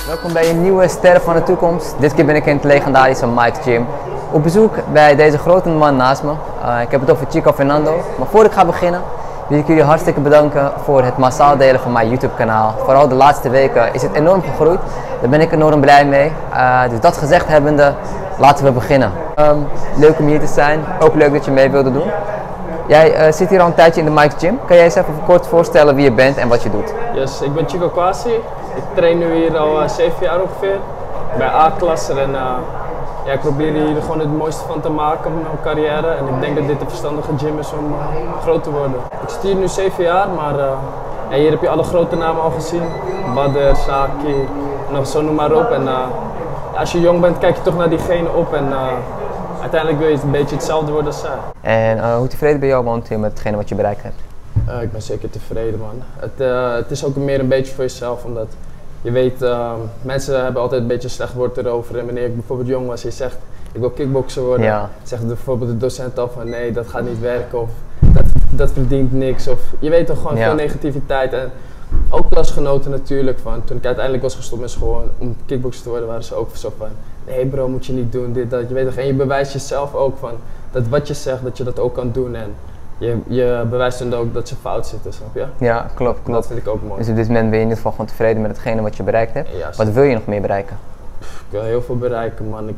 Welkom bij een nieuwe Sterren van de Toekomst. Dit keer ben ik in het legendarische Mike's Gym. Op bezoek bij deze grote man naast me. Ik heb het over Chico Fernando. Maar voor ik ga beginnen wil ik jullie hartstikke bedanken voor het massaal delen van mijn YouTube kanaal. Vooral de laatste weken is het enorm gegroeid. Daar ben ik enorm blij mee. Dus dat gezegd hebbende, laten we beginnen. Leuk om hier te zijn. Ook leuk dat je mee wilde doen. Jij zit hier al een tijdje in de Mike's Gym. Kan jij eens even kort voorstellen wie je bent en wat je doet? Yes, ik ben Chico Kwasi. Ik train nu hier al 7 jaar ongeveer. Bij A-klasser en ik probeer hier gewoon het mooiste van te maken van mijn carrière. En ik denk dat dit een verstandige gym is om groot te worden. Ik zit hier nu 7 jaar, maar hier heb je alle grote namen al gezien. Badr, Saki, nog zo noem maar op. En als je jong bent kijk je toch naar diegene op en uiteindelijk wil je een beetje hetzelfde worden als zij. En hoe tevreden ben je momenteel met hetgene wat je bereikt hebt? Ik ben zeker tevreden, man. Het is ook meer een beetje voor jezelf, omdat je weet, mensen hebben altijd een beetje een slecht woord erover. En wanneer ik bijvoorbeeld jong was, je zegt ik wil kickbokser worden, zegt bijvoorbeeld de docent al van nee, dat gaat niet werken of dat verdient niks. Of je weet toch gewoon veel negativiteit. En ook klasgenoten natuurlijk, van toen ik uiteindelijk was gestopt met school om kickbokser te worden, waren ze ook zo van nee bro, moet je niet doen, dit, dat. Je weet toch, en je bewijst jezelf ook van dat wat je zegt, dat je dat ook kan doen. En je bewijst dan ook dat ze fout zitten, snap je? Ja, klopt. Dat vind ik ook mooi. Dus op dit moment ben je in ieder geval gewoon tevreden met hetgene wat je bereikt hebt. Ja, wat wil je nog meer bereiken? Ik wil heel veel bereiken, man.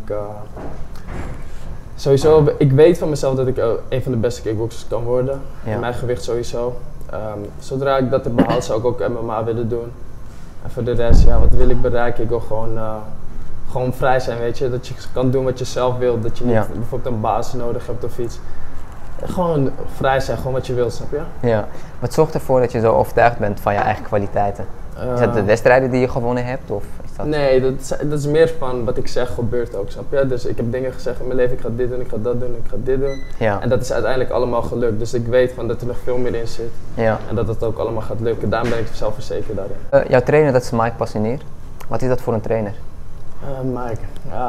Sowieso, ik weet van mezelf dat ik een van de beste kickboxers kan worden. In mijn gewicht sowieso. Zodra ik dat heb behaald, zou ik ook MMA willen doen. En voor de rest, ja, wat wil ik bereiken? Ik wil gewoon vrij zijn, weet je. Dat je kan doen wat je zelf wilt. Dat je niet bijvoorbeeld een baas nodig hebt of iets. Gewoon vrij zijn, gewoon wat je wilt, snap je? Ja. Wat zorgt ervoor dat je zo overtuigd bent van je eigen kwaliteiten? Is dat de wedstrijden die je gewonnen hebt? Of is dat... Nee, dat is meer van wat ik zeg gebeurt ook, snap je? Dus ik heb dingen gezegd in mijn leven, ik ga dit doen, ik ga dat doen, ik ga dit doen. Ja. En dat is uiteindelijk allemaal gelukt. Dus ik weet van dat er nog veel meer in zit. Ja. En dat het ook allemaal gaat lukken. Daarom ben ik zelfverzekerd daarin. Jouw trainer, dat is Mike Passinier. Wat is dat voor een trainer? Mike,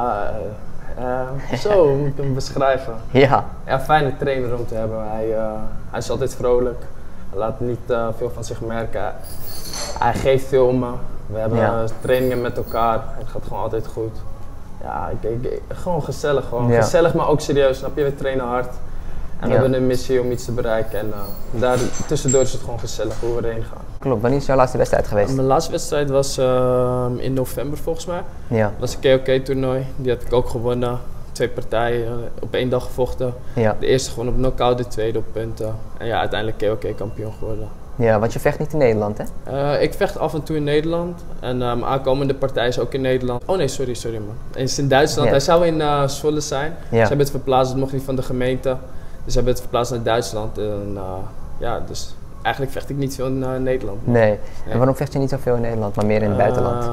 zo moet ik hem beschrijven. Ja, fijne trainer om te hebben. Hij is altijd vrolijk. Hij laat niet veel van zich merken. Hij geeft veel om me. We hebben trainingen met elkaar. Het gaat gewoon altijd goed. Ja, gewoon gezellig. Gezellig, maar ook serieus. Snap je? We trainen hard. En we hebben een missie om iets te bereiken. En daar tussendoor is het gewoon gezellig hoe we erheen gaan. Klopt. Wanneer is jouw laatste wedstrijd geweest? Mijn laatste wedstrijd was in november volgens mij. Ja. Dat was een KOK-toernooi. Die heb ik ook gewonnen. 2 partijen op 1 dag gevochten. Ja. De eerste gewoon op knockout, de tweede op punten. En ja, uiteindelijk KOK-kampioen geworden. Ja, want je vecht niet in Nederland, hè? Ik vecht af en toe in Nederland. En mijn aankomende partij is ook in Nederland. Oh nee, sorry man. Het is in Duitsland. Hij zou in Zwolle zijn. Ze hebben het verplaatst, het mocht niet van de gemeente. Dus ze hebben het verplaatst naar Duitsland. En dus eigenlijk vecht ik niet veel in Nederland. Nee. En waarom vecht je niet zoveel in Nederland, maar meer in het buitenland?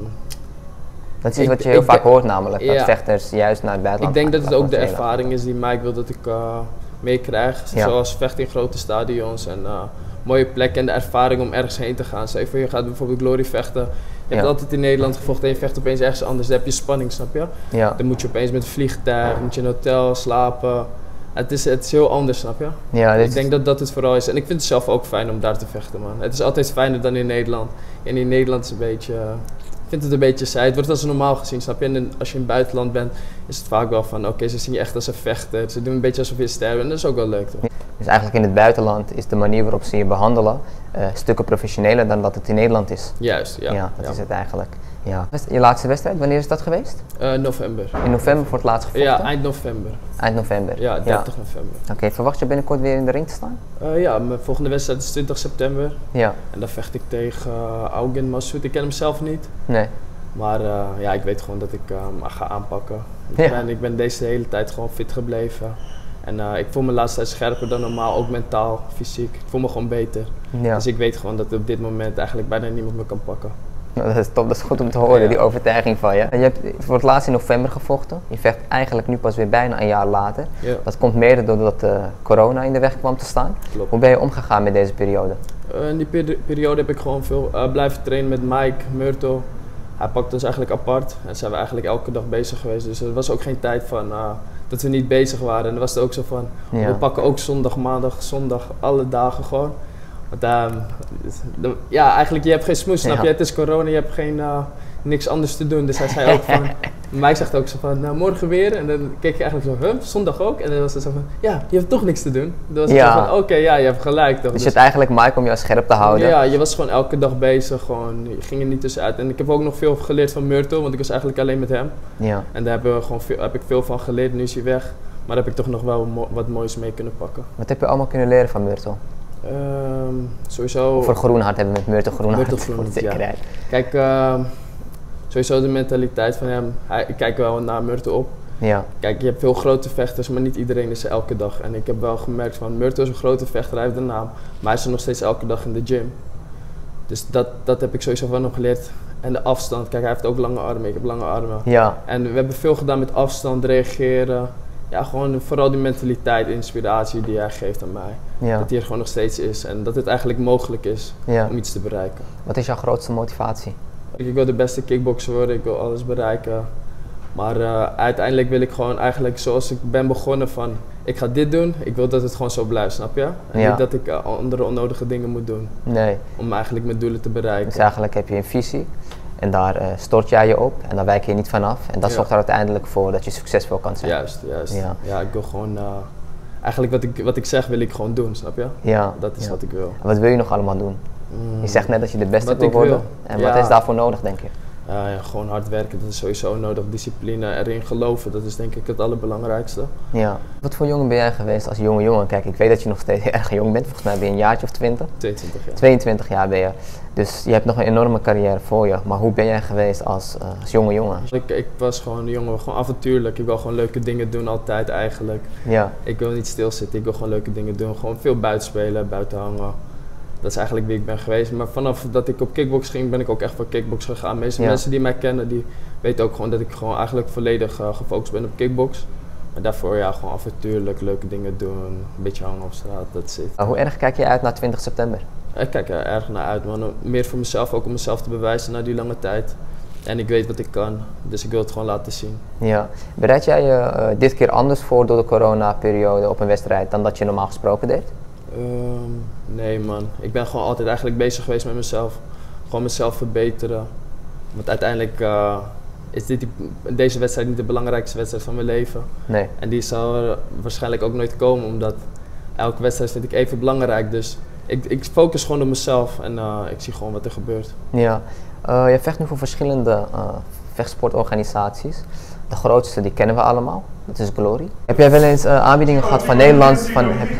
Dat is iets wat je heel vaak hoort namelijk, dat vechters juist naar het buitenland gaan. Ik denk dat het ook de ervaring is die Mike wil dat ik meekrijg. Zoals vechten in grote stadions en mooie plekken en de ervaring om ergens heen te gaan. Stel je voor, je gaat bijvoorbeeld Glory vechten. Je hebt altijd in Nederland gevochten en je vecht opeens ergens anders. Dan heb je spanning, snap je? Ja. Dan moet je opeens met een vliegtuig, moet je in een hotel slapen. Het is heel anders, snap je? Ja, ik denk dat dat het vooral is. En ik vind het zelf ook fijn om daar te vechten, man. Het is altijd fijner dan in Nederland. En in Nederland is een beetje... Ik vind het een beetje saai. Het wordt als normaal gezien, snap je? En als je in het buitenland bent, is het vaak wel van oké, ze zien je echt als een vechter. Ze doen een beetje alsof je sterft en dat is ook wel leuk, toch? Dus eigenlijk in het buitenland is de manier waarop ze je behandelen stukken professioneler dan dat het in Nederland is. Juist, ja. Ja, dat is het eigenlijk. Ja. Je laatste wedstrijd, wanneer is dat geweest? November. In november voor het laatst gevochten? Ja, eind november. Eind november? Ja, 30 november. Oké, verwacht je binnenkort weer in de ring te staan? Ja, mijn volgende wedstrijd is 20 september. Ja. En dan vecht ik tegen Augen Massoud. Ik ken hem zelf niet. Nee. Maar ik weet gewoon dat ik hem ga aanpakken. Ik ben deze hele tijd gewoon fit gebleven. En ik voel me de laatste tijd scherper dan normaal, ook mentaal, fysiek. Ik voel me gewoon beter. Ja. Dus ik weet gewoon dat op dit moment eigenlijk bijna niemand me kan pakken. Nou, dat is top, dat is goed om te horen, die overtuiging van je. En je hebt voor het laatst in november gevochten. Je vecht eigenlijk nu pas weer bijna een jaar later. Ja. Dat komt mede doordat corona in de weg kwam te staan. Klopt. Hoe ben je omgegaan met deze periode? In die periode heb ik gewoon veel blijven trainen met Mike, Myrtle. Hij pakt ons eigenlijk apart en zijn we eigenlijk elke dag bezig geweest. Dus er was ook geen tijd van dat we niet bezig waren. En dan was het ook zo van, we pakken ook zondag, maandag, zondag, alle dagen gewoon. Want eigenlijk je hebt geen smoes, snap je? Het is corona, je niks anders te doen. Dus hij zei ook van, Mike zegt ook zo van, nou morgen weer. En dan keek je eigenlijk zo, zondag ook? En dan was het zo van, ja, je hebt toch niks te doen. Dan was het zo van, oké, ja, je hebt gelijk toch. Dus je hebt eigenlijk Mike om jou scherp te houden? Ja, je was gewoon elke dag bezig, gewoon, je ging er niet tussenuit. En ik heb ook nog veel geleerd van Myrtle, want ik was eigenlijk alleen met hem. Ja. En daar heb ik veel van geleerd, nu is hij weg. Maar daar heb ik toch nog wel wat moois mee kunnen pakken. Wat heb je allemaal kunnen leren van Myrtle? Sowieso... Voor Groenhart hebben we met Myrtle Groenhart. Myrtle Groenhart, ja. Kijk, sowieso de mentaliteit van hem. Ik kijk wel naar Myrtle op. Ja. Kijk, je hebt veel grote vechters, maar niet iedereen is er elke dag. En ik heb wel gemerkt van, Myrtle is een grote vechter, hij heeft de naam. Maar hij is er nog steeds elke dag in de gym. Dus dat heb ik sowieso van hem geleerd. En de afstand, kijk, hij heeft ook lange armen, ik heb lange armen. Ja. En we hebben veel gedaan met afstand, reageren. Ja, gewoon vooral die mentaliteit, inspiratie die hij geeft aan mij. Ja. Dat hij er gewoon nog steeds is en dat het eigenlijk mogelijk is om iets te bereiken. Wat is jouw grootste motivatie? Ik wil de beste kickboxer worden, ik wil alles bereiken. Maar uiteindelijk wil ik gewoon eigenlijk zoals ik ben begonnen van, ik ga dit doen, ik wil dat het gewoon zo blijft, snap je? En niet dat ik andere onnodige dingen moet doen. Nee. Om eigenlijk mijn doelen te bereiken. Dus eigenlijk heb je een visie. En daar stort jij je op en daar wijk je niet vanaf. En dat zorgt er uiteindelijk voor dat je succesvol kan zijn. Juist. Ja, ik wil gewoon... eigenlijk wat ik zeg wil ik gewoon doen, snap je? Ja. Dat is wat ik wil. En wat wil je nog allemaal doen? Je zegt net dat je de beste wil worden. En wat is daarvoor nodig, denk je? Ja, gewoon hard werken, dat is sowieso nodig. Discipline, erin geloven, dat is denk ik het allerbelangrijkste. Ja. Wat voor jongen ben jij geweest als jonge jongen? Kijk, ik weet dat je nog steeds erg jong bent. Volgens mij ben je een jaartje of 20? 22 jaar. 22 jaar ben je. Dus je hebt nog een enorme carrière voor je. Maar hoe ben jij geweest als jonge jongen? Ik was gewoon een jongen, gewoon avontuurlijk. Ik wil gewoon leuke dingen doen, altijd eigenlijk. Ja. Ik wil niet stilzitten, ik wil gewoon leuke dingen doen. Gewoon veel buiten spelen, buiten hangen. Dat is eigenlijk wie ik ben geweest. Maar vanaf dat ik op kickbox ging, ben ik ook echt voor kickbox gegaan. De meeste mensen die mij kennen, die weten ook gewoon dat ik gewoon eigenlijk volledig gefocust ben op kickbox. Maar daarvoor gewoon avontuurlijk, leuke dingen doen, een beetje hangen op straat, dat zit. Hoe erg kijk je uit naar 20 september? Ik kijk er erg naar uit, man. Meer voor mezelf, ook om mezelf te bewijzen na die lange tijd. En ik weet wat ik kan, dus ik wil het gewoon laten zien. Ja. Bereid jij je dit keer anders voor door de corona-periode op een wedstrijd dan dat je normaal gesproken deed? Nee man, ik ben gewoon altijd eigenlijk bezig geweest met mezelf. Gewoon mezelf verbeteren. Want uiteindelijk is deze wedstrijd niet de belangrijkste wedstrijd van mijn leven. Nee. En die zal er waarschijnlijk ook nooit komen, omdat elke wedstrijd vind ik even belangrijk. Dus ik focus gewoon op mezelf en ik zie gewoon wat er gebeurt. Ja, je vecht nu voor verschillende vechtsportorganisaties. De grootste die kennen we allemaal, dat is Glory. Heb jij wel eens aanbiedingen gehad van Nederlands?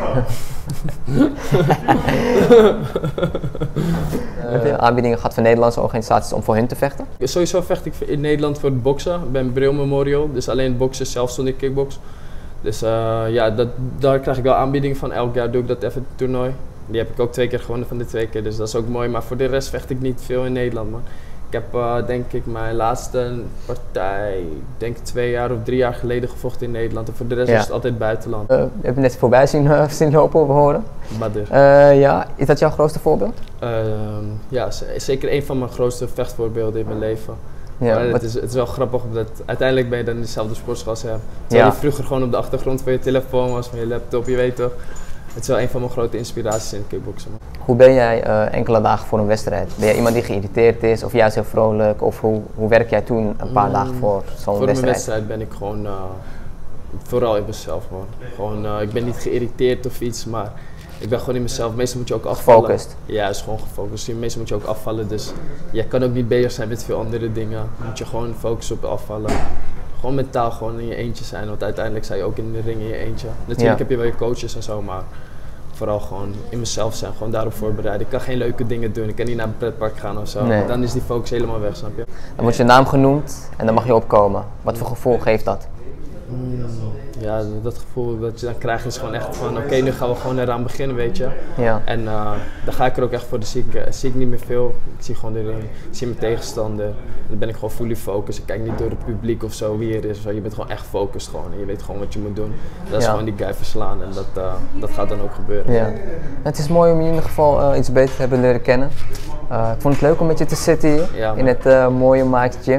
Heb je aanbiedingen gehad van Nederlandse organisaties om voor hun te vechten? Sowieso vecht ik in Nederland voor het boksen, bij Bril Memorial. Dus alleen het boksen zelf stond in kickbox. Dus daar krijg ik wel aanbiedingen van. Elk jaar doe ik dat even het toernooi. Die heb ik ook 2 keer gewonnen van de 2 keer, dus dat is ook mooi. Maar voor de rest vecht ik niet veel in Nederland, man. Ik heb denk ik mijn laatste partij, denk 2 jaar of 3 jaar geleden gevochten in Nederland. En voor de rest is het altijd buitenland. Heb je net voorbij zien lopen of horen? Badr. Ja, is dat jouw grootste voorbeeld? Ja, zeker een van mijn grootste vechtvoorbeelden in mijn leven. Ja, het is wel grappig, dat uiteindelijk ben je dan in dezelfde sportschool als hem. Terwijl je vroeger gewoon op de achtergrond van je telefoon was, van je laptop, je weet toch. Het is wel een van mijn grote inspiraties in het kickboksen. Hoe ben jij enkele dagen voor een wedstrijd? Ben jij iemand die geïrriteerd is of juist heel vrolijk? Of hoe werk jij toen een paar dagen voor zo'n wedstrijd? Voor mijn wedstrijd ben ik gewoon vooral in mezelf, man. Gewoon, ik ben niet geïrriteerd of iets, maar ik ben gewoon in mezelf. Meestal moet je ook afvallen. Gefocust? Ja, het is gewoon gefocust. Meestal moet je ook afvallen, dus je kan ook niet bezig zijn met veel andere dingen. Dan moet je gewoon focussen op afvallen. Gewoon mentaal gewoon in je eentje zijn, want uiteindelijk sta je ook in de ring in je eentje. Natuurlijk heb je wel je coaches en zo, maar vooral gewoon in mezelf zijn, gewoon daarop voorbereiden. Ik kan geen leuke dingen doen, ik kan niet naar een pretpark gaan of zo. Nee. Dan is die focus helemaal weg, snap je? Dan wordt je naam genoemd en dan mag je opkomen. Wat voor gevoel geeft dat? Ja, dat gevoel dat je dan krijgt is gewoon echt van oké, nu gaan we gewoon eraan beginnen, weet je. Ja. En dan ga ik er ook echt voor, zie ik niet meer veel. Ik zie gewoon de ring, ik zie mijn tegenstander. Dan ben ik gewoon fully focused. Ik kijk niet door het publiek of zo wie er is. Je bent gewoon echt focused gewoon en je weet gewoon wat je moet doen. Dat is gewoon die guy verslaan en dat gaat dan ook gebeuren. Ja. Het is mooi om je in ieder geval iets beter te hebben leren kennen. Ik vond het leuk om met je te zitten hier in het mooie Mike's Gym.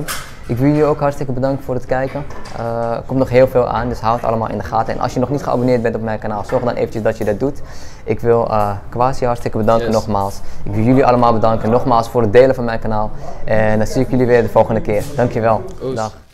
Ik wil jullie ook hartstikke bedanken voor het kijken. Er komt nog heel veel aan, dus hou het allemaal in de gaten. En als je nog niet geabonneerd bent op mijn kanaal, zorg dan eventjes dat je dat doet. Ik wil Kwasi hartstikke bedanken nogmaals. Ik wil jullie allemaal bedanken nogmaals voor het delen van mijn kanaal. En dan zie ik jullie weer de volgende keer. Dankjewel. Dag.